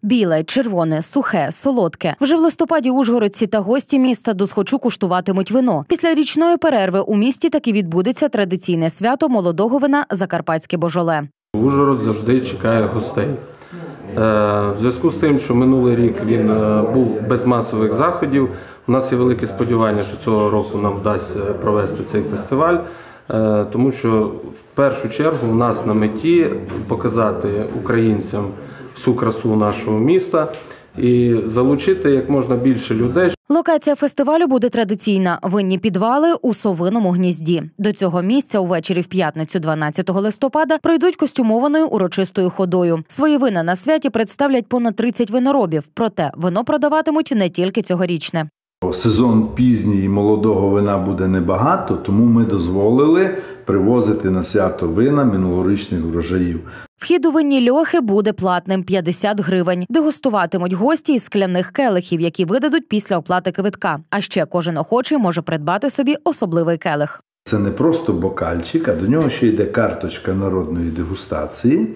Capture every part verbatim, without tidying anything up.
Біле, червоне, сухе, солодке. Вже в листопаді ужгородці та гості міста досхочу куштуватимуть вино. Після річної перерви у місті таки відбудеться традиційне свято молодого вина «Закарпатське Божоле». Ужгород завжди чекає гостей. В зв'язку з тим, що минулий рік він був без масових заходів, у нас є велике сподівання, що цього року нам вдасться провести цей фестиваль, тому що в першу чергу у нас на меті показати українцям всю красу нашого міста і залучити як можна більше людей. Локація фестивалю буде традиційна – винні підвали у Совиному Гнізді. До цього місця увечері в п'ятницю дванадцятого листопада пройдуть костюмованою урочистою ходою. Свої вина на святі представлять понад тридцять виноробів, проте вино продаватимуть не тільки цьогорічне. Сезон пізній і молодого вина буде небагато, тому ми дозволили привозити на свято вина минулорічних врожаїв. Вхід у винні льохи буде платним – п'ятдесят гривень. Дегустуватимуть гості із скляних келихів, які видадуть після оплати квитка. А ще кожен охочий може придбати собі особливий келих. Це не просто бокальчик, а до нього ще йде карточка народної дегустації,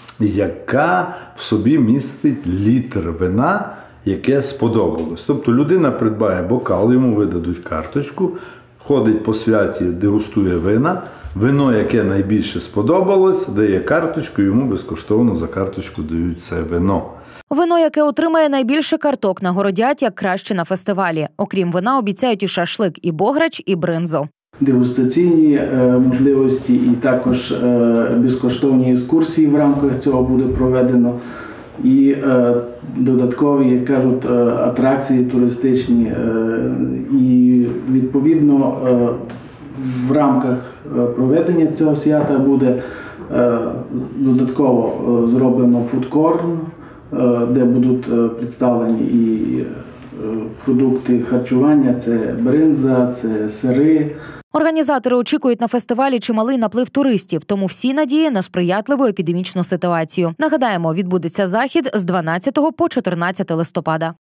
яка в собі містить літр вина, яке сподобалось. Тобто людина придбає бокал, йому видадуть карточку, ходить по святі, дегустує вина, вино, яке найбільше сподобалось, дає карточку, йому безкоштовно за карточку дають це вино. Вино, яке отримає найбільше карток, нагородять як краще на фестивалі. Окрім вина, обіцяють і шашлик, і бограч, і бринзу. Дегустаційні можливості і також безкоштовні екскурсії в рамках цього буде проведено. І е, додаткові, як кажуть, атракції туристичні. Е, і, відповідно, е, в рамках проведення цього свята буде е, додатково е, зроблено фудкорн, е, де будуть е, представлені і е, продукти харчування, це бринза, це сири. Організатори очікують на фестивалі чималий наплив туристів, тому всі надії на сприятливу епідемічну ситуацію. Нагадаємо, відбудеться захід з дванадцятого по чотирнадцяте листопада.